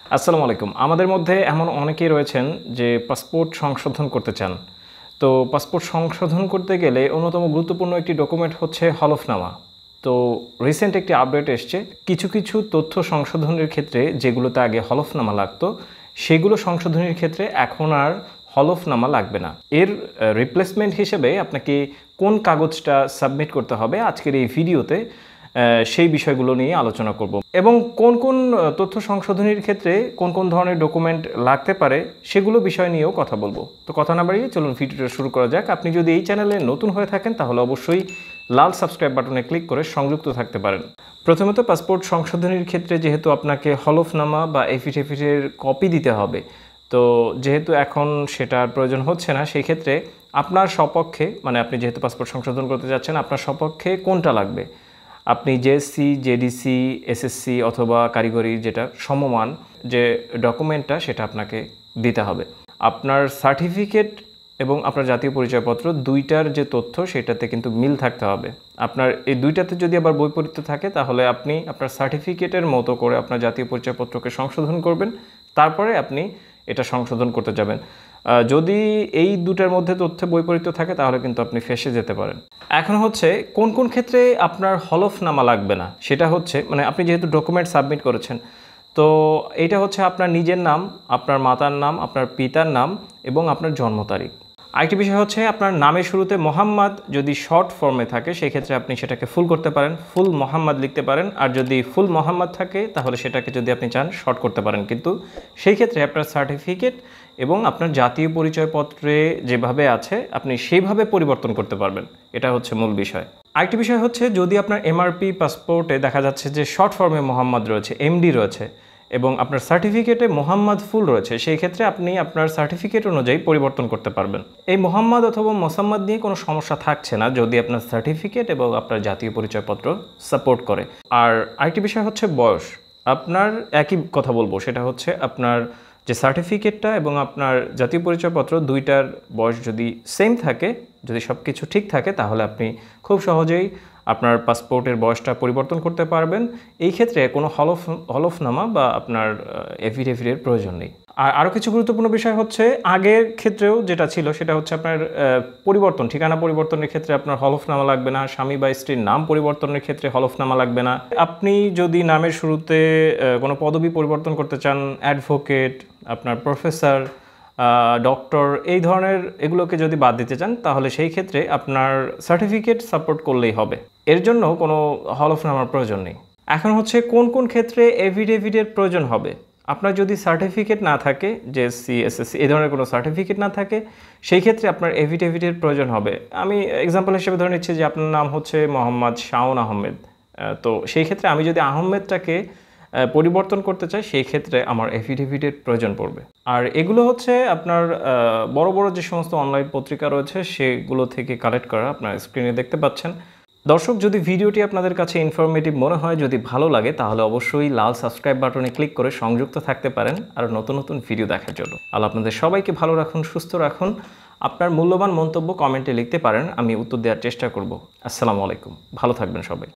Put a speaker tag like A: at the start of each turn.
A: আসসালামু আলাইকুম। আমাদের মধ্যে এমন অনেকেই রয়েছেন যে পাসপোর্ট সংশোধন করতে চান। তো পাসপোর্ট সংশোধন করতে গেলে অন্যতম গুরুত্বপূর্ণ একটি ডকুমেন্ট হচ্ছে হলফনামা। তো রিসেন্ট একটি আপডেট এসছে, কিছু কিছু তথ্য সংশোধনের ক্ষেত্রে যেগুলোতে আগে হলফনামা লাগতো, সেগুলো সংশোধনের ক্ষেত্রে এখন আর হলফনামা লাগবে না। এর রিপ্লেসমেন্ট হিসেবে আপনাকে কোন কাগজটা সাবমিট করতে হবে আজকের এই ভিডিওতে সেই বিষয়গুলো নিয়ে আলোচনা করব এবং কোন কোন তথ্য সংশোধনের ক্ষেত্রে কোন কোন ধরনের ডকুমেন্ট লাগতে পারে সেগুলো বিষয় নিয়েও কথা বলবো। তো কথা না বাড়িয়ে চলুন ভিডিওটা শুরু করা যাক। আপনি যদি এই চ্যানেলে নতুন হয়ে থাকেন তাহলে অবশ্যই লাল সাবস্ক্রাইব বাটনে ক্লিক করে সংযুক্ত থাকতে পারেন। প্রথমত পাসপোর্ট সংশোধনের ক্ষেত্রে যেহেতু আপনাকে হলফনামা বা এফিডেভিটের কপি দিতে হবে, তো যেহেতু এখন সেটার প্রয়োজন হচ্ছে না, সেই ক্ষেত্রে আপনার সপক্ষে মানে আপনি যেহেতু পাসপোর্ট সংশোধন করতে যাচ্ছেন, আপনার সপক্ষে কোনটা লাগবে? আপনি জেএসসি, জেডিসি, এসএসসি অথবা কারিগরি যেটা সমমান যে ডকুমেন্টটা সেটা আপনাকে দিতে হবে। আপনার সার্টিফিকেট এবং আপনার জাতীয় পরিচয়পত্র দুইটার যে তথ্য সেটাতে কিন্তু মিল থাকতে হবে। আপনার এই দুইটাতে যদি আবার বৈপরীত্য থাকে তাহলে আপনি আপনার সার্টিফিকেটের মতো করে আপনার জাতীয় পরিচয়পত্রকে সংশোধন করবেন, তারপরে আপনি এটা সংশোধন করতে যাবেন। যদি এই দুটার মধ্যে তথ্য বৈপরীত্য থাকে তাহলে কিন্তু আপনি ফেঁসে যেতে পারেন। এখন হচ্ছে কোন কোন ক্ষেত্রে আপনার হলফনামা লাগবে না, সেটা হচ্ছে মানে আপনি যেহেতু ডকুমেন্ট সাবমিট করেছেন, তো এইটা হচ্ছে আপনার নিজের নাম, আপনার মাতার নাম, আপনার পিতার নাম এবং আপনার জন্ম তারিখ। আরেকটি বিষয় হচ্ছে আপনার নামের শুরুতে মোহাম্মদ যদি শর্ট ফর্মে থাকে সেক্ষেত্রে আপনি সেটাকে ফুল করতে পারেন, ফুল মোহাম্মদ লিখতে পারেন। আর যদি ফুল মোহাম্মদ থাকে তাহলে সেটাকে যদি আপনি চান শর্ট করতে পারেন, কিন্তু সেই ক্ষেত্রে আপনার সার্টিফিকেট এবং আপনার জাতীয় পরিচয়পত্রে যেভাবে আছে আপনি সেইভাবে পরিবর্তন করতে পারবেন। এটা হচ্ছে মূল বিষয়। আরেকটি বিষয় হচ্ছে যদি আপনার এমআরপি পাসপোর্টে দেখা যাচ্ছে যে শর্ট ফর্মে মোহাম্মদ রয়েছে, এমডি রয়েছে এবং আপনার সার্টিফিকেটে মোহাম্মদ ফুল রয়েছে, সেই ক্ষেত্রে আপনি আপনার সার্টিফিকেট অনুযায়ী পরিবর্তন করতে পারবেন। এই মোহাম্মদ অথবা মোসাম্মদ নিয়ে কোনো সমস্যা থাকছে না যদি আপনার সার্টিফিকেট এবং আপনার জাতীয় পরিচয়পত্র সাপোর্ট করে। আর আরেকটি বিষয় হচ্ছে বয়স। আপনার একই কথা বলবো, সেটা হচ্ছে আপনার যে সার্টিফিকেটটা এবং আপনার জাতীয় পরিচয়পত্র দুইটার বয়স যদি সেম থাকে, যদি সব কিছু ঠিক থাকে, তাহলে আপনি খুব সহজেই আপনার পাসপোর্টের বয়সটা পরিবর্তন করতে পারবেন। এই ক্ষেত্রে কোনো হলফনামা বা আপনার এফিডেভিটের প্রয়োজন নেই। আর আরও কিছু গুরুত্বপূর্ণ বিষয় হচ্ছে আগের ক্ষেত্রেও যেটা ছিল সেটা হচ্ছে আপনার পরিবর্তন, ঠিকানা পরিবর্তনের ক্ষেত্রে আপনার হলফনামা লাগবে না। স্বামী বা স্ত্রীর নাম পরিবর্তনের ক্ষেত্রে হলফনামা লাগবে না। আপনি যদি নামের শুরুতে কোনো পদবি পরিবর্তন করতে চান, অ্যাডভোকেট, আপনার প্রফেসর, ডক্টর, এই ধরনের এগুলোকে যদি বাদ দিতে চান তাহলে সেই ক্ষেত্রে আপনার সার্টিফিকেট সাপোর্ট করলেই হবে। এর জন্য কোনো হলফনামার প্রয়োজন নেই। এখন হচ্ছে কোন কোন ক্ষেত্রে এফিডেভিটের প্রয়োজন হবে। আপনার যদি সার্টিফিকেট না থাকে, জেএসসি, এসএসসি এই ধরনের কোনো সার্টিফিকেট না থাকে, সেই ক্ষেত্রে আপনার এফিডেভিটের প্রয়োজন হবে। আমি এক্সাম্পল হিসেবে ধরে নিচ্ছি যে আপনার নাম হচ্ছে মোহাম্মদ শাওন আহমেদ। তো সেই ক্ষেত্রে আমি যদি আহমেদটাকে পরিবর্তন করতে চাই সেই ক্ষেত্রে আমার এফিডেভিটের প্রয়োজন পড়বে। আর এগুলো হচ্ছে আপনার বড় বড় যে সমস্ত অনলাইন পত্রিকা রয়েছে সেগুলো থেকে কালেক্ট করা, আপনার স্ক্রিনে দেখতে পাচ্ছেন। দর্শক, যদি ভিডিওটি আপনাদের কাছে ইনফরমেটিভ মনে হয়, যদি ভালো লাগে, তাহলে অবশ্যই লাল সাবস্ক্রাইব বাটনে ক্লিক করে সংযুক্ত থাকতে পারেন আর নতুন নতুন ভিডিও দেখার জন্য। আল্লাহ আপনাদের সবাইকে ভালো রাখুন, সুস্থ রাখুন। আপনার মূল্যবান মন্তব্য কমেন্টে লিখতে পারেন, আমি উত্তর দেওয়ার চেষ্টা করব। আসসালামু আলাইকুম, ভালো থাকবেন সবাই।